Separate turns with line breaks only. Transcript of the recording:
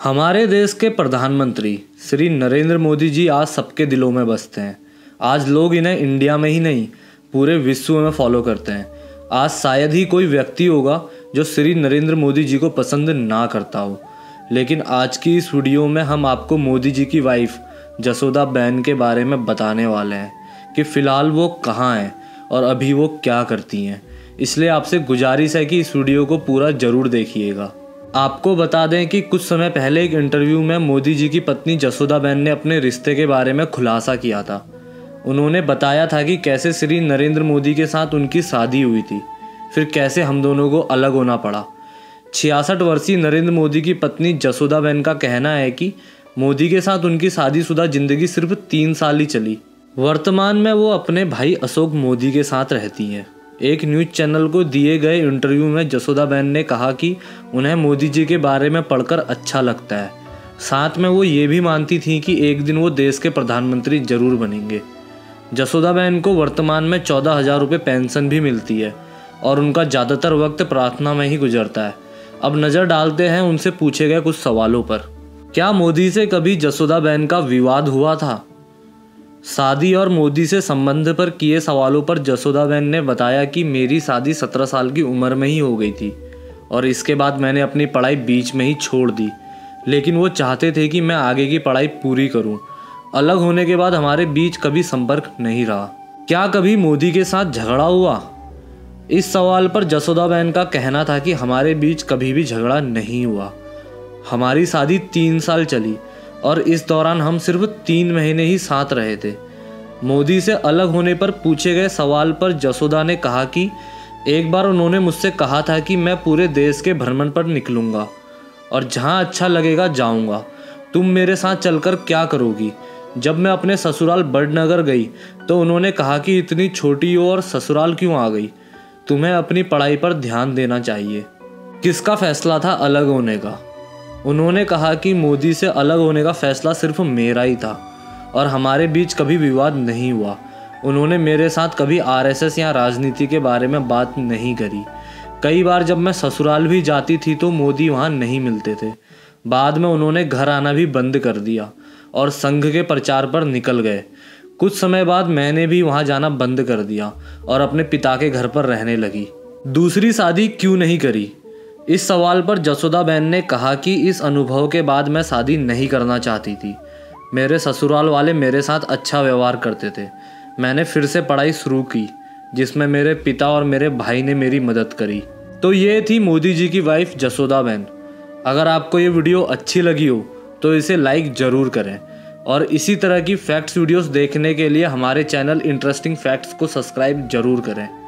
हमारे देश के प्रधानमंत्री श्री नरेंद्र मोदी जी आज सबके दिलों में बसते हैं। आज लोग इन्हें इंडिया में ही नहीं पूरे विश्व में फॉलो करते हैं। आज शायद ही कोई व्यक्ति होगा जो श्री नरेंद्र मोदी जी को पसंद ना करता हो। लेकिन आज की इस वीडियो में हम आपको मोदी जी की वाइफ जसोदा बेन के बारे में बताने वाले हैं कि फ़िलहाल वो कहाँ हैं और अभी वो क्या करती हैं। इसलिए आपसे गुजारिश है कि इस वीडियो को पूरा ज़रूर देखिएगा। आपको बता दें कि कुछ समय पहले एक इंटरव्यू में मोदी जी की पत्नी जसोदा बेन ने अपने रिश्ते के बारे में खुलासा किया था। उन्होंने बताया था कि कैसे श्री नरेंद्र मोदी के साथ उनकी शादी हुई थी, फिर कैसे हम दोनों को अलग होना पड़ा। 66 वर्षीय नरेंद्र मोदी की पत्नी जसोदा बेन का कहना है कि मोदी के साथ उनकी शादीशुदा जिंदगी सिर्फ 3 साल ही चली। वर्तमान में वो अपने भाई अशोक मोदी के साथ रहती हैं। एक न्यूज़ चैनल को दिए गए इंटरव्यू में जसोदा बेन ने कहा कि उन्हें मोदी जी के बारे में पढ़कर अच्छा लगता है। साथ में वो ये भी मानती थी कि एक दिन वो देश के प्रधानमंत्री जरूर बनेंगे। जसोदा बेन को वर्तमान में 14,000 रुपये पेंशन भी मिलती है और उनका ज़्यादातर वक्त प्रार्थना में ही गुजरता है। अब नज़र डालते हैं उनसे पूछे गए कुछ सवालों पर। क्या मोदी से कभी जसोदा बेन का विवाद हुआ था? शादी और मोदी से संबंध पर किए सवालों पर जसोदा बेन ने बताया कि मेरी शादी 17 साल की उम्र में ही हो गई थी और इसके बाद मैंने अपनी पढ़ाई बीच में ही छोड़ दी। लेकिन वो चाहते थे कि मैं आगे की पढ़ाई पूरी करूं। अलग होने के बाद हमारे बीच कभी संपर्क नहीं रहा। क्या कभी मोदी के साथ झगड़ा हुआ? इस सवाल पर जसोदा बेन का कहना था कि हमारे बीच कभी भी झगड़ा नहीं हुआ। हमारी शादी 3 साल चली और इस दौरान हम सिर्फ 3 महीने ही साथ रहे थे। मोदी से अलग होने पर पूछे गए सवाल पर जसोदा ने कहा कि एक बार उन्होंने मुझसे कहा था कि मैं पूरे देश के भ्रमण पर निकलूंगा और जहां अच्छा लगेगा जाऊंगा। तुम मेरे साथ चलकर क्या करोगी? जब मैं अपने ससुराल बड़नगर गई तो उन्होंने कहा कि इतनी छोटी हो और ससुराल क्यों आ गई? तुम्हें अपनी पढ़ाई पर ध्यान देना चाहिए। किसका फैसला था अलग होने का? उन्होंने कहा कि मोदी से अलग होने का फैसला सिर्फ मेरा ही था और हमारे बीच कभी विवाद नहीं हुआ। उन्होंने मेरे साथ कभी आरएसएस या राजनीति के बारे में बात नहीं करी। कई बार जब मैं ससुराल भी जाती थी तो मोदी वहाँ नहीं मिलते थे। बाद में उन्होंने घर आना भी बंद कर दिया और संघ के प्रचार पर निकल गए। कुछ समय बाद मैंने भी वहाँ जाना बंद कर दिया और अपने पिता के घर पर रहने लगी। दूसरी शादी क्यों नहीं करी? इस सवाल पर जसोदा बेन ने कहा कि इस अनुभव के बाद मैं शादी नहीं करना चाहती थी। मेरे ससुराल वाले मेरे साथ अच्छा व्यवहार करते थे। मैंने फिर से पढ़ाई शुरू की जिसमें मेरे पिता और मेरे भाई ने मेरी मदद करी। तो ये थी मोदी जी की वाइफ जसोदा बेन। अगर आपको ये वीडियो अच्छी लगी हो तो इसे लाइक ज़रूर करें और इसी तरह की फैक्ट्स वीडियोस देखने के लिए हमारे चैनल इंटरेस्टिंग फैक्ट्स को सब्सक्राइब ज़रूर करें।